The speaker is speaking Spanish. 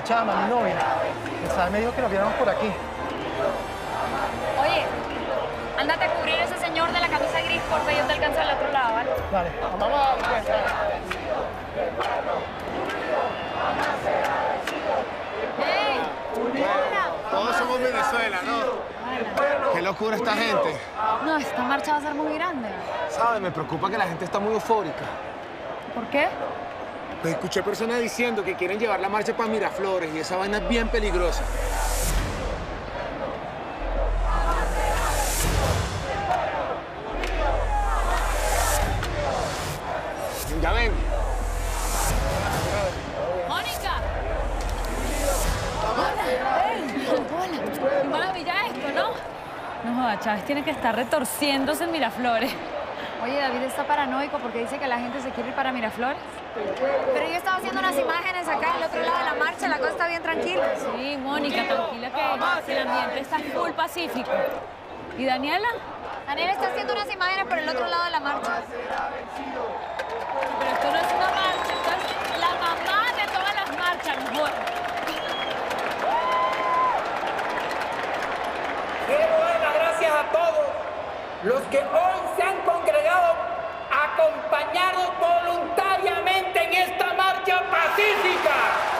chama, mi novia. Isabel me dijo que nos viéramos por aquí. Oye, ándate a cubrir a ese señor de la camisa gris, porfa, yo te alcanzo al otro lado, ¿vale? Vale, vamos a pues, ¡Hey! Todos somos Venezuela, ¿no? Qué locura esta gente. No, esta marcha va a ser muy grande. ¿Sabes? Me preocupa que la gente está muy eufórica. ¿Por qué? Pues escuché personas diciendo que quieren llevar la marcha para Miraflores y esa vaina es bien peligrosa. Ya ven. ¡Mónica! ¡Hola! ¡Ey! ¡Hola! ¡Qué maravilla esto, ¿no? No joda, Chávez tiene que estar retorciéndose en Miraflores. Oye, David está paranoico porque dice que la gente se quiere ir para Miraflores. Pero yo estaba haciendo unas imágenes acá al otro lado de la marcha, la cosa está bien tranquila. Sí, Mónica, tranquila que el ambiente está full pacífico. ¿Y Daniela? Daniel está haciendo unas imágenes por el otro lado de la marcha. Pero esto no es una marcha, esto es la mamá de todas las marchas, no jodas. Quiero dar las gracias a todos los que hoy se han congregado a acompañarnos voluntariamente en esta marcha pacífica.